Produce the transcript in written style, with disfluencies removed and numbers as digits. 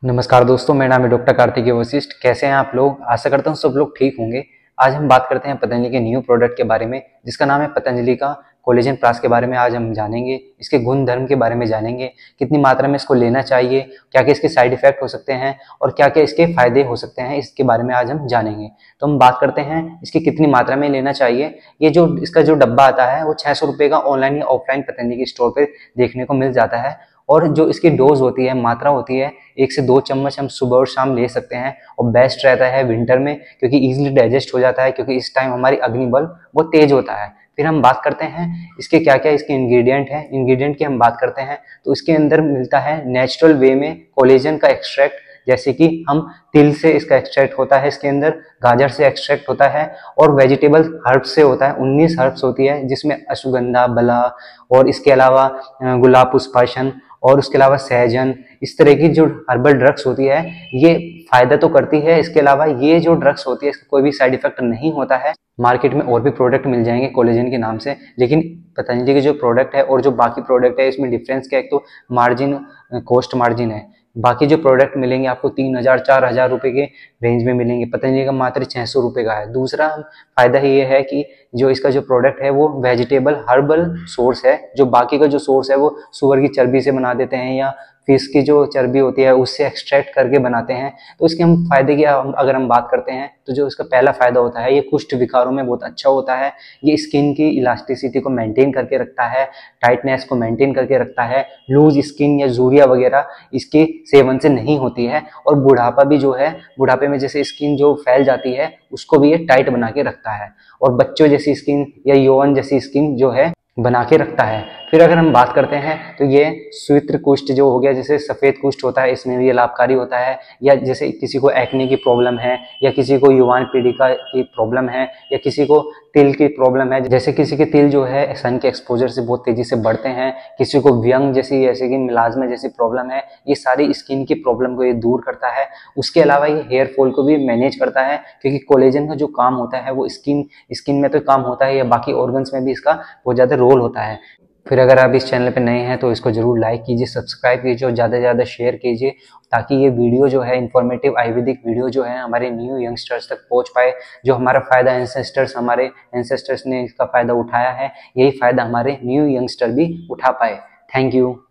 नमस्कार दोस्तों, मेरा नाम है डॉक्टर कार्तिकेय वशिष्ठ। कैसे हैं आप लोग? आशा करता हूँ सब लोग ठीक होंगे। आज हम बात करते हैं पतंजलि के न्यू प्रोडक्ट के बारे में, जिसका नाम है पतंजलि का कोलेजन प्लस के बारे में आज हम जानेंगे। इसके गुण धर्म के बारे में जानेंगे, कितनी मात्रा में इसको लेना चाहिए, क्या क्या इसके साइड इफेक्ट हो सकते हैं और क्या क्या इसके फायदे हो सकते हैं, इसके बारे में आज हम जानेंगे। तो हम बात करते हैं इसकी कितनी मात्रा में लेना चाहिए। ये जो इसका जो डब्बा आता है वो 600 रुपये का ऑनलाइन या ऑफलाइन पतंजलि के स्टोर पर देखने को मिल जाता है। और जो इसकी डोज होती है, मात्रा होती है, 1 से 2 चम्मच हम सुबह और शाम ले सकते हैं। और बेस्ट रहता है विंटर में, क्योंकि इजीली डाइजेस्ट हो जाता है, क्योंकि इस टाइम हमारी अग्निबल वो तेज होता है। फिर हम बात करते हैं इसके क्या क्या इसके इंग्रेडिएंट हैं। इंग्रेडिएंट की हम बात करते हैं तो इसके अंदर मिलता है नेचुरल वे में कोलेजन का एक्सट्रैक्ट, जैसे कि हम तिल से इसका एक्सट्रैक्ट होता है, इसके अंदर गाजर से एक्सट्रैक्ट होता है और वेजिटेबल हर्ब्स से होता है। 19 हर्ब्स होती है, जिसमें अश्वगंधा, बला और इसके अलावा गुलाब पुष्पासन और उसके अलावा सहजन, इस तरह की जो हर्बल ड्रग्स होती है ये फायदा तो करती है। इसके अलावा ये जो ड्रग्स होती है इसका कोई भी साइड इफेक्ट नहीं होता है। मार्केट में और भी प्रोडक्ट मिल जाएंगे कोलेजन के नाम से, लेकिन पतंजलि के जो प्रोडक्ट है और जो बाकी प्रोडक्ट है इसमें डिफरेंस क्या है? एक तो मार्जिन, कॉस्ट मार्जिन है। बाकी जो प्रोडक्ट मिलेंगे आपको 3000 4000 रुपए के रेंज में मिलेंगे, पतंजलि का मात्र 600 रुपये का है। दूसरा फायदा ये है कि जो इसका जो प्रोडक्ट है वो वेजिटेबल हर्बल सोर्स है। जो बाकी का जो सोर्स है वो सुअर की चर्बी से बना देते हैं या फिश की जो चर्बी होती है उससे एक्सट्रैक्ट करके बनाते हैं। तो इसके हम फायदे की अगर हम बात करते हैं तो जो इसका पहला फायदा होता है, ये कुष्ठ विकारों में बहुत अच्छा होता है। ये स्किन की इलास्टिसिटी को मेंटेन करके रखता है, टाइटनेस को मेंटेन करके रखता है। लूज स्किन या जूरिया वगैरह इसके सेवन से नहीं होती है। और बुढ़ापा भी जो है, बुढ़ापे में जैसे स्किन जो फैल जाती है उसको भी ये टाइट बना के रखता है। और बच्चों जैसी स्किन या यौवन जैसी स्किन जो है बना के रखता है। फिर अगर हम बात करते हैं तो ये श्वेत कुष्ठ जो हो गया, जैसे सफेद कुष्ठ होता है, इसमें भी ये लाभकारी होता है। या जैसे किसी को एक्ने की प्रॉब्लम है, या किसी को युवान पीढ़ी की प्रॉब्लम है, या किसी को तिल की प्रॉब्लम है, जैसे किसी के तिल जो है सन के एक्सपोजर से बहुत तेजी से बढ़ते हैं, किसी को व्यंग जैसी, जैसे कि मिलाज्मा जैसी प्रॉब्लम है, ये सारी स्किन की प्रॉब्लम को ये दूर करता है। उसके अलावा ये हेयर फॉल को भी मैनेज करता है, क्योंकि कोलेजन का जो काम होता है वो स्किन में तो काम होता है या बाकी ऑर्गन्स में भी इसका बहुत ज़्यादा रोल होता है। फिर अगर आप इस चैनल पे नए हैं तो इसको जरूर लाइक कीजिए, सब्सक्राइब कीजिए और ज़्यादा से ज़्यादा शेयर कीजिए, ताकि ये वीडियो जो है इन्फॉर्मेटिव आयुर्वेदिक वीडियो जो है हमारे न्यू यंगस्टर्स तक पहुंच पाए। जो हमारा फ़ायदा हमारे एंसेस्टर्स ने इसका फ़ायदा उठाया है, यही फ़ायदा हमारे न्यू यंगस्टर भी उठा पाए। Thank you.